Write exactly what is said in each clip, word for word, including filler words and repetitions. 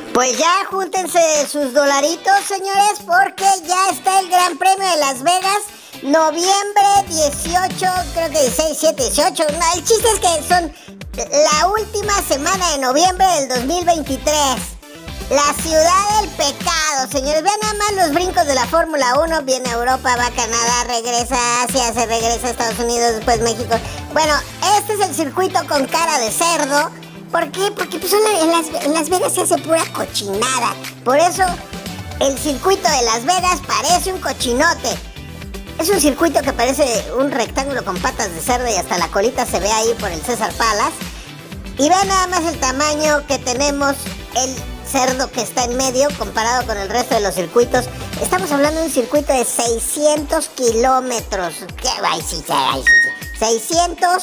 Pues ya júntense sus dolaritos, señores, porque ya está el Gran Premio de Las Vegas, noviembre dieciocho, creo que dieciséis, diecisiete, dieciocho. No, el chiste es que son la última semana de noviembre del dos mil veintitrés. La ciudad del pecado, señores. Vean nada más los brincos de la Fórmula uno. Viene a Europa, va a Canadá, regresa a Asia, se regresa a Estados Unidos, después México. Bueno, este es el circuito con cara de cerdo. ¿Por qué? Porque pues, en, las, en Las Vegas se hace pura cochinada. Por eso el circuito de Las Vegas parece un cochinote. Es un circuito que parece un rectángulo con patas de cerdo y hasta la colita se ve ahí por el César Palace. Y vean nada más el tamaño que tenemos, el cerdo que está en medio comparado con el resto de los circuitos. Estamos hablando de un circuito de seiscientos kilómetros. ¿Qué? Ay, sí, ay, sí, sí. seiscientos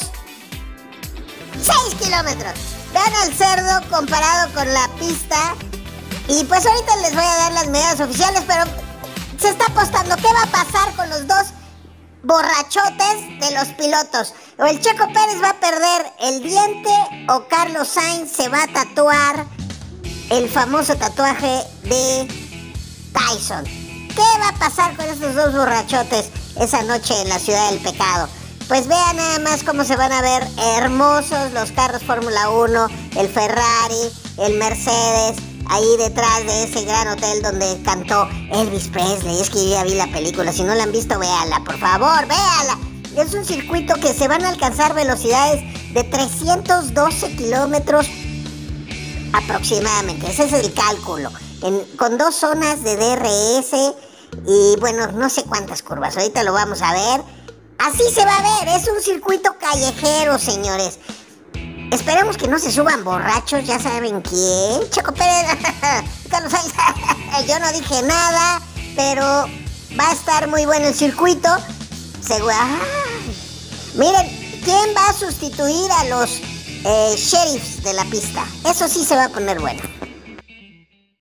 seis kilómetros. Vean al cerdo comparado con la pista. Y pues ahorita les voy a dar las medidas oficiales, pero se está apostando qué va a pasar con los dos borrachotes de los pilotos. O el Checo Pérez va a perder el diente o Carlos Sainz se va a tatuar el famoso tatuaje de Tyson. ¿Qué va a pasar con estos dos borrachotes esa noche en la ciudad del pecado? Pues vean nada más cómo se van a ver hermosos los carros Fórmula uno, el Ferrari, el Mercedes, ahí detrás de ese gran hotel donde cantó Elvis Presley. Es que yo ya vi la película, si no la han visto, véanla, por favor, véanla. Es un circuito que se van a alcanzar velocidades de trescientos doce kilómetros aproximadamente, ese es el cálculo, en, con dos zonas de D R S y bueno, no sé cuántas curvas, ahorita lo vamos a ver. Así se va a ver, es un circuito callejero, señores. Esperemos que no se suban borrachos, ya saben quién. Checo Pérez, Carlos Sainz, yo no dije nada, pero va a estar muy bueno el circuito. Seguro. Miren, ¿quién va a sustituir a los eh, sheriffs de la pista? Eso sí se va a poner bueno.